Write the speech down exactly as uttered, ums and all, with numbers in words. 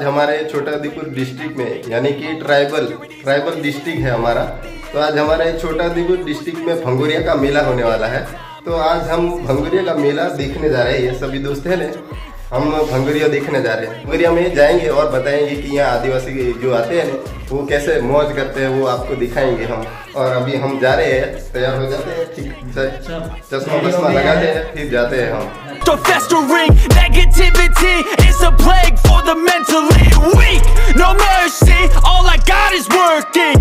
हमारे छोटाउदेपुर डिस्ट्रिक्ट में, यानी कि ट्राइबल ट्राइबल डिस्ट्रिक्ट है हमारा, तो आज हमारे छोटाउदेपुर डिस्ट्रिक्ट में भंगुरिया का मेला होने वाला है। तो आज हम भंगुरिया का मेला देखने जा रहे हैं। ये सभी दोस्त हैं ना, हम भंगुरिया देखने जा रहे हैं। भंगुरिया में जाएंगे और बताएंगे कि यहाँ आदिवासी जो आते हैं वो कैसे मौज करते हैं, वो आपको दिखाएंगे हम। और अभी हम जा रहे हैं, तैयार हो जाते हैं, ठीक से चश्मा वश्मा लगाते हैं, फिर जाते हैं हम। The festering negativity is a plague for the mentally weak. No mercy, all I got is working.